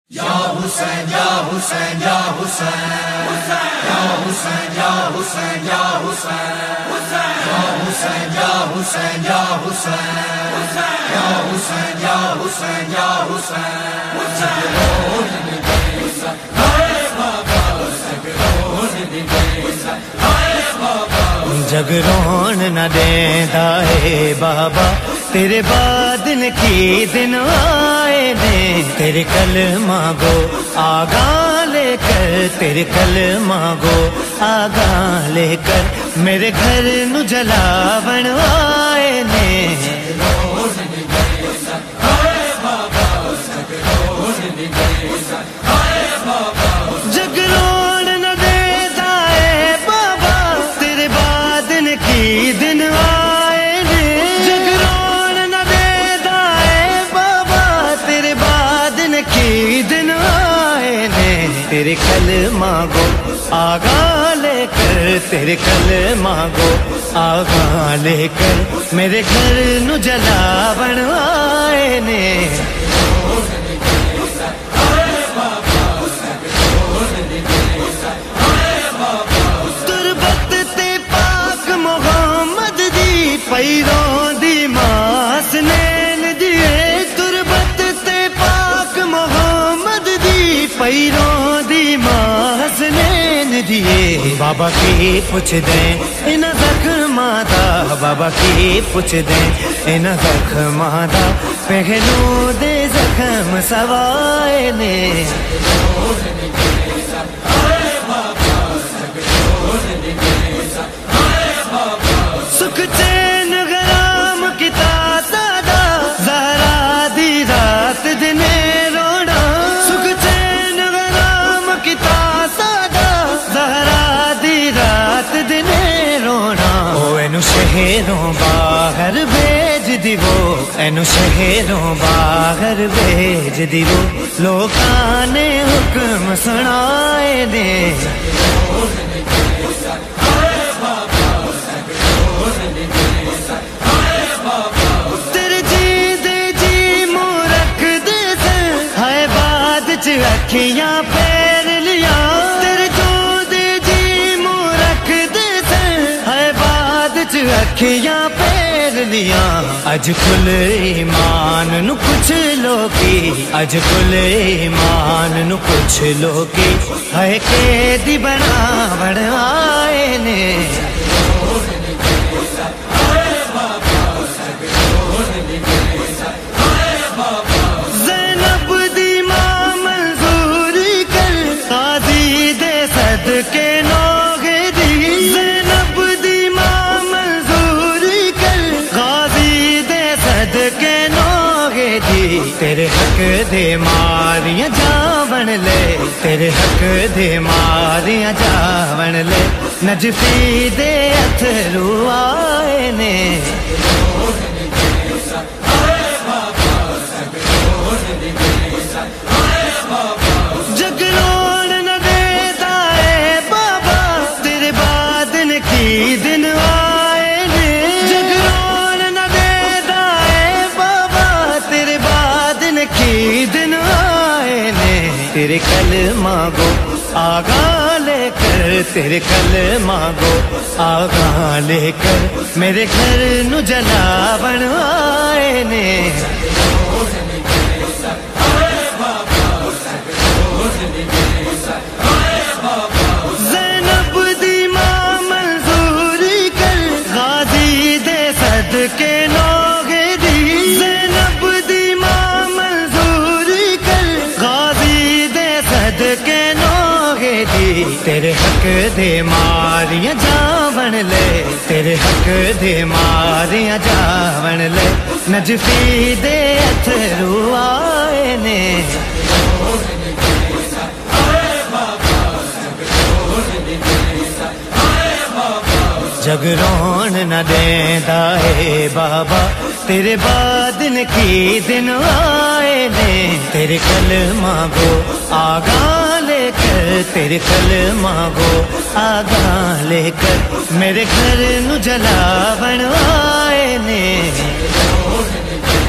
یا حسین یا حسین یا حسین یا حسین یا حسین یا حسین یا حسین یا حسین یا حسین یا حسین یا حسین یا حسین جگرون نہ دیندا ہے بابا تیرے بعد کی دن آئے نے تیرے کلمہ گو آگاہ لے کر تیرے کلمہ گو آگاہ لے کر میرے گھر نو جلاون آئے نے جگرون نہ دیندا ہے بابا تیرے بعد کی دن آئے نے جگرون نہ دیندا ہے بابا تیرے بعد کی دن آئے نے تیرے کلمہ گو آگاہ لے کر تیرے کلمہ گو آگاہ لے کر میرے گھر نو جلاون آئے نے تربت تے پاک محمد دی پیروں دی ماس نین دیے تربت تے پاک محمد دی پیروں دی ماس نین دیے بابا کی پوچھ دیں ان زخماں دا بابا کی پوچھ دیں ان زخماں دا پہلو دے زخم سوائے نے سکھ چین غرام کتا دادا زہرا دی رات دنے رونا سکھ چین غرام کتا دادا زہرا دی رات دنے رونا او اینو شہروں باہر بھیج دیو اینو شہروں باہر بھیج دیو لوکاں نے حکم سنائے نے اکھیاں پیر لیا تیرے جو دے جی منہ رکھ دے سن ہے بعد چ اکھیاں پیر لیا اج کل ایمان نو کچھ لوکی اج کل ایمان نو کچھ لوکی ہے قیدی بناون آئے نے کے نوغے دی زینب دی ماں منظوری کر غازی دے صدقے نوغے دی تیرے حق دے ماریاں جاون لے تیرے حق دے ماریاں جاون لے نجفی دے اتھرو آئے نے دن آئے نے جگرون نہ دیندا ہے بابا تیرے بعد کی دن آئے نے تیرے کلمہ گو آگاہ لے کر تیرے کلمہ گو آگاہ لے کر میرے گھر نو جلاون آئے نے کے نوغے دی زینب دی ماں منظوری کر غازی دے صدقے نوغے دی تیرے حق دے ماریاں جاون لے تیرے حق دے ماریاں جاون لے نجفی دے اتھرو آئے نے جگرون نہ دیندا ہے بابا تیرے بعد کی دن آئے نے تیرے کلمہ گو آگاہ لے کر تیرے کلمہ گو آگاہ لے کر میرے گھر نو جلاون آئے نے